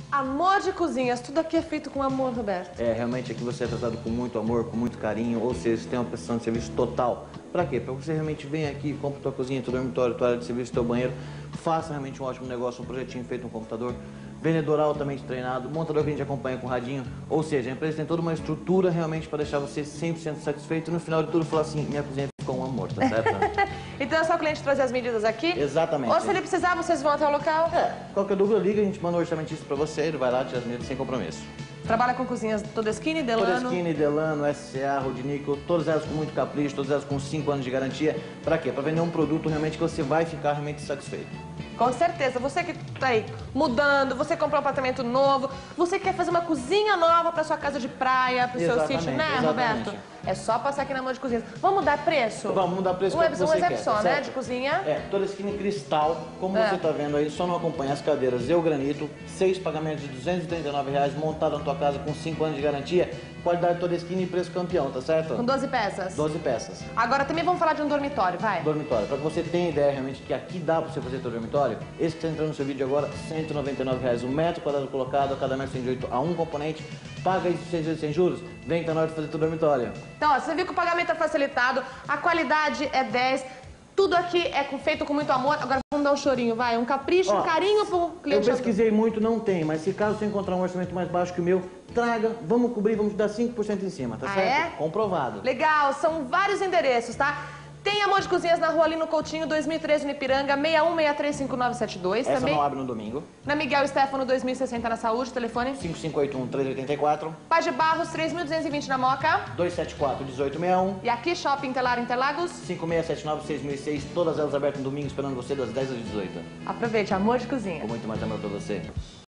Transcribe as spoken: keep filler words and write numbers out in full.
Amor de cozinhas, tudo aqui é feito com amor, Roberto. É, realmente aqui você é tratado com muito amor, com muito carinho, ou seja, você tem uma prestação de serviço total. Pra quê? Pra você realmente vir aqui, compra tua cozinha, teu dormitório, tua área de serviço, teu banheiro, faça realmente um ótimo negócio, um projetinho feito no computador, vendedor altamente treinado, montador que a gente acompanha com radinho, ou seja, a empresa tem toda uma estrutura realmente para deixar você cem por cento satisfeito e no final de tudo falar assim, minha cozinha ficou um amor, tá certo? Então é só o cliente trazer as medidas aqui? Exatamente. Ou se ele precisar, vocês vão até o local? É, qualquer dúvida liga, a gente manda um orçamentista pra você, ele vai lá, tira as medidas sem compromisso. Trabalha com cozinhas Todeskine, Delano? Todeskine, Delano, S C A, Rodnico, todas elas com muito capricho, todas elas com cinco anos de garantia. Pra quê? Pra vender um produto realmente que você vai ficar realmente satisfeito. Com certeza. Você que tá aí mudando, você comprou um apartamento novo, você quer fazer uma cozinha nova pra sua casa de praia, pro seu sítio, né, exatamente. Roberto? É só passar aqui na Amor de Cozinhas. Vamos mudar preço? Vamos mudar preço um, para que você Um exemplo quer, só, tá né, certo? de cozinha. É, Todeskine Cristal, como É. você tá vendo aí, só não acompanha as cadeiras e o granito, seis pagamentos de duzentos e trinta e nove reais, montado na tua casa com cinco anos de garantia, qualidade Todeskine e preço campeão, tá certo? Com doze peças. doze peças. Agora também vamos falar de um dormitório, vai. Dormitório, para que você tenha ideia realmente que aqui dá para você fazer seu dormitório, esse que está entrando no seu vídeo agora, cento e noventa e nove reais o metro quadrado colocado, a cada metro tem direito a um componente, paga isso seis vezes sem juros, vem que tá na hora de fazer teu dormitório. Então, ó, você viu que o pagamento é facilitado, a qualidade é dez, tudo aqui é com- feito com muito amor. Agora vamos dar um chorinho, vai, um capricho, Ó, um carinho pro Eu cliente. pesquisei muito, não tem, mas se caso você encontrar um orçamento mais baixo que o meu, traga, vamos cobrir, vamos te dar cinco por cento em cima, tá Ah, certo? é? Comprovado. Legal, são vários endereços, tá? Tem Amor de Cozinhas na rua Lino Coutinho, dois mil e treze no Ipiranga, seis um seis três cinco nove sete dois. Essa Também não abre no domingo. na Miguel Stefano, dois mil e sessenta na Saúde, telefone. cinco cinco oito um, três oito quatro, Paz de Barros, três mil duzentos e vinte na Moca. dois sete quatro, um oito seis um, E aqui, Shopping Telar Interlagos. cinco seis sete nove, seis mil e seis, todas elas abertas no domingo, esperando você das dez às dezoito. Aproveite, Amor de Cozinha. Com muito mais amor pra você.